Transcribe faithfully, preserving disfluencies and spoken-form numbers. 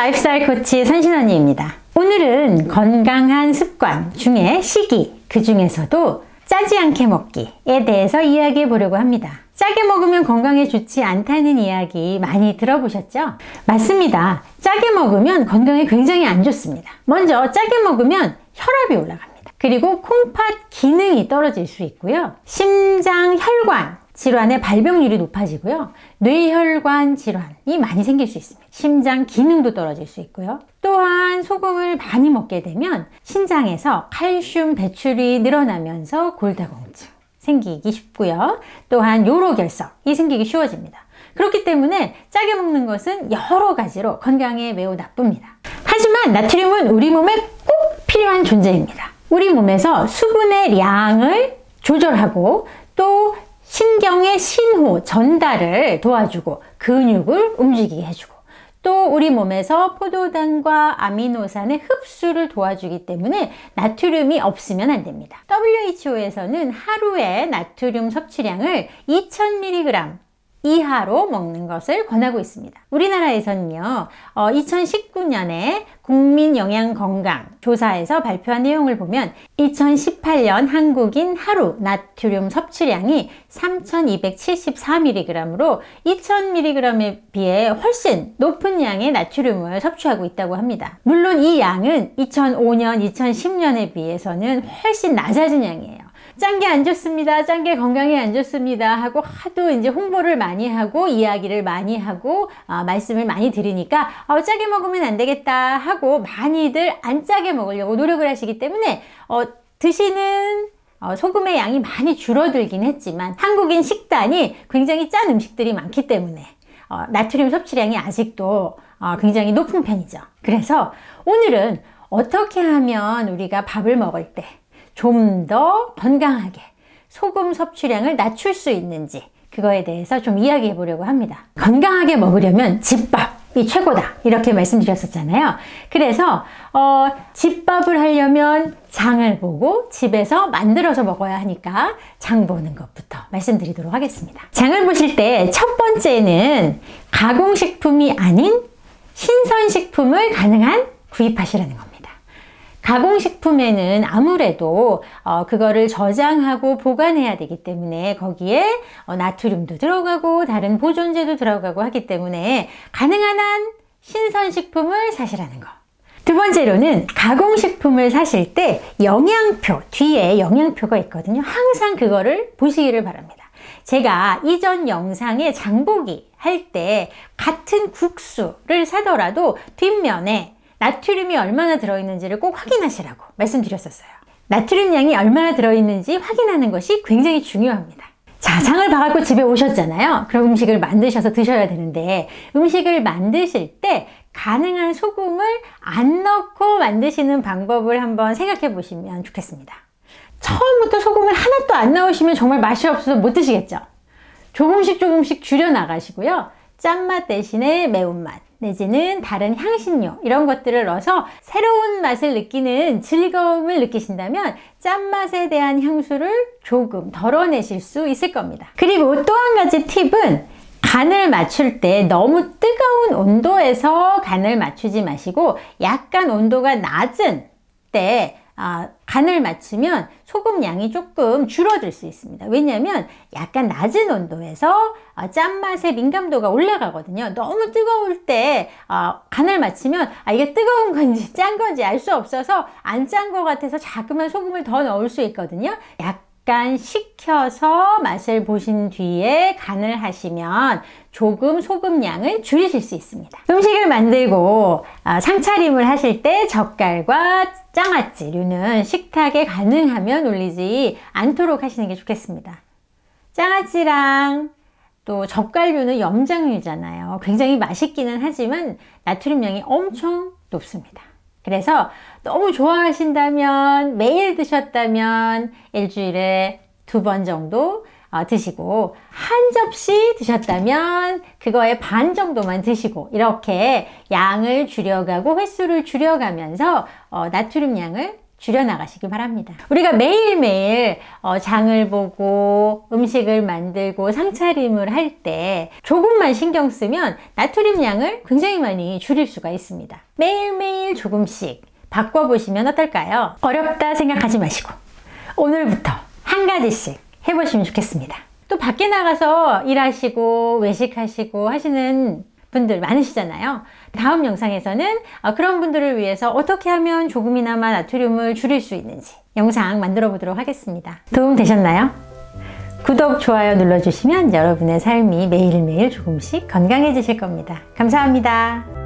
라이프스타일 코치 선신언니입니다. 오늘은 건강한 습관 중에 식이, 그 중에서도 짜지 않게 먹기에 대해서 이야기해 보려고 합니다. 짜게 먹으면 건강에 좋지 않다는 이야기 많이 들어보셨죠? 맞습니다. 짜게 먹으면 건강에 굉장히 안 좋습니다. 먼저 짜게 먹으면 혈압이 올라갑니다. 그리고 콩팥 기능이 떨어질 수 있고요. 심장, 혈관 질환의 발병률이 높아지고요. 뇌혈관 질환이 많이 생길 수 있습니다. 심장 기능도 떨어질 수 있고요. 또한 소금을 많이 먹게 되면 신장에서 칼슘 배출이 늘어나면서 골다공증 생기기 쉽고요. 또한 요로결석이 생기기 쉬워집니다. 그렇기 때문에 짜게 먹는 것은 여러 가지로 건강에 매우 나쁩니다. 하지만 나트륨은 우리 몸에 꼭 필요한 존재입니다. 우리 몸에서 수분의 양을 조절하고 또 신경의 신호 전달을 도와주고 근육을 움직이게 해주고 또 우리 몸에서 포도당과 아미노산의 흡수를 도와주기 때문에 나트륨이 없으면 안 됩니다. 더블유에이치오에서는 하루에 나트륨 섭취량을 이천 밀리그램 이하로 먹는 것을 권하고 있습니다. 우리나라에서는요, 어, 이천십구 년에 국민영양건강 조사에서 발표한 내용을 보면 이천십팔 년 한국인 하루 나트륨 섭취량이 삼천이백칠십사 밀리그램으로 이천 밀리그램에 비해 훨씬 높은 양의 나트륨을 섭취하고 있다고 합니다. 물론 이 양은 이천오 년, 이천십 년에 비해서는 훨씬 낮아진 양이에요. 짠 게 안 좋습니다. 짠 게 건강에 안 좋습니다. 하고 하도 이제 홍보를 많이 하고 이야기를 많이 하고 어, 말씀을 많이 드리니까 어, 짜게 먹으면 안 되겠다 하고 많이들 안 짜게 먹으려고 노력을 하시기 때문에 어, 드시는 어, 소금의 양이 많이 줄어들긴 했지만 한국인 식단이 굉장히 짠 음식들이 많기 때문에 어, 나트륨 섭취량이 아직도 어, 굉장히 높은 편이죠. 그래서 오늘은 어떻게 하면 우리가 밥을 먹을 때 좀 더 건강하게 소금 섭취량을 낮출 수 있는지 그거에 대해서 좀 이야기해 보려고 합니다. 건강하게 먹으려면 집밥이 최고다 이렇게 말씀드렸었잖아요. 그래서 어, 집밥을 하려면 장을 보고 집에서 만들어서 먹어야 하니까 장 보는 것부터 말씀드리도록 하겠습니다. 장을 보실 때 첫 번째는 가공식품이 아닌 신선식품을 가능한 구입하시라는 겁니다. 가공식품에는 아무래도 어, 그거를 저장하고 보관해야 되기 때문에 거기에 어, 나트륨도 들어가고 다른 보존제도 들어가고 하기 때문에 가능한 한 신선식품을 사시라는 거. 두 번째로는 가공식품을 사실 때 영양표, 뒤에 영양표가 있거든요. 항상 그거를 보시기를 바랍니다. 제가 이전 영상에 장보기 할 때 같은 국수를 사더라도 뒷면에 나트륨이 얼마나 들어있는지를 꼭 확인하시라고 말씀드렸었어요. 나트륨 양이 얼마나 들어있는지 확인하는 것이 굉장히 중요합니다. 자, 장을 봐갖고 집에 오셨잖아요. 그럼 음식을 만드셔서 드셔야 되는데 음식을 만드실 때 가능한 소금을 안 넣고 만드시는 방법을 한번 생각해 보시면 좋겠습니다. 처음부터 소금을 하나도 안 넣으시면 정말 맛이 없어서 못 드시겠죠? 조금씩 조금씩 줄여 나가시고요. 짠맛 대신에 매운맛 내지는 다른 향신료 이런 것들을 넣어서 새로운 맛을 느끼는 즐거움을 느끼신다면 짠맛에 대한 향수를 조금 덜어내실 수 있을 겁니다. 그리고 또 한 가지 팁은 간을 맞출 때 너무 뜨거운 온도에서 간을 맞추지 마시고 약간 온도가 낮은 때 아, 간을 맞추면 소금 양이 조금 줄어들 수 있습니다. 왜냐하면 약간 낮은 온도에서 어, 짠맛의 민감도가 올라가거든요. 너무 뜨거울 때 어, 간을 맞추면 아, 이게 뜨거운 건지 짠 건지 알 수 없어서 안 짠 것 같아서 자꾸만 소금을 더 넣을 수 있거든요. 약간 식혀서 맛을 보신 뒤에 간을 하시면 조금 소금 양을 줄이실 수 있습니다. 음식을 만들고 어, 상차림을 하실 때 젓갈과 장아찌류는 식탁에 가능하면 올리지 않도록 하시는 게 좋겠습니다. 장아찌랑 또 젓갈류는 염장류잖아요. 굉장히 맛있기는 하지만 나트륨량이 엄청 높습니다. 그래서 너무 좋아하신다면 매일 드셨다면 일주일에 두 번 정도 어, 드시고 한 접시 드셨다면 그거의 반 정도만 드시고 이렇게 양을 줄여가고 횟수를 줄여가면서 어, 나트륨 양을 줄여나가시기 바랍니다. 우리가 매일매일 어, 장을 보고 음식을 만들고 상차림을 할 때 조금만 신경 쓰면 나트륨 양을 굉장히 많이 줄일 수가 있습니다. 매일매일 조금씩 바꿔보시면 어떨까요? 어렵다 생각하지 마시고 오늘부터 한 가지씩 해보시면 좋겠습니다. 또 밖에 나가서 일하시고 외식하시고 하시는 분들 많으시잖아요. 다음 영상에서는 그런 분들을 위해서 어떻게 하면 조금이나마 나트륨을 줄일 수 있는지 영상 만들어 보도록 하겠습니다. 도움 되셨나요? 구독, 좋아요 눌러주시면 여러분의 삶이 매일매일 조금씩 건강해지실 겁니다. 감사합니다.